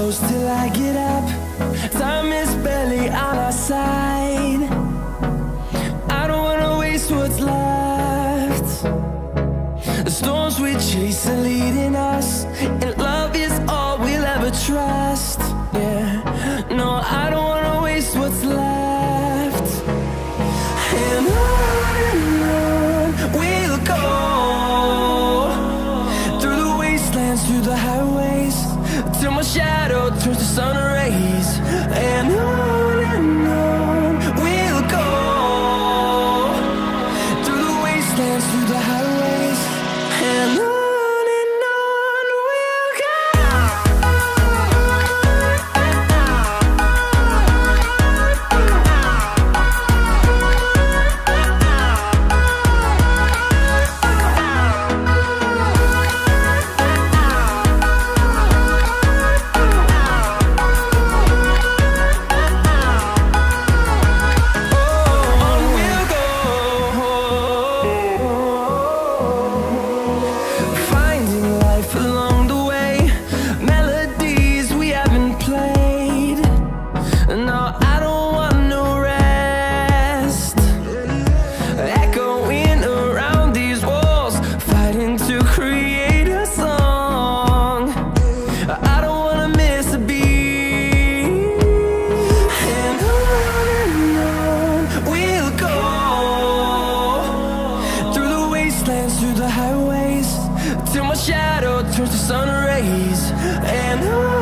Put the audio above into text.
close till I get up. Time is barely on our side. I don't wanna waste what's left. The storms we chase are leading us, and love is all we'll ever trust. Yeah, no, I don't wanna waste what's left. And on we'll go, through the wastelands, through the highways, till my shadow turns to sun rays. And on we'll go, through the wastelands, through the highways, and on. Through the highways, till my shadow turns to sun rays. And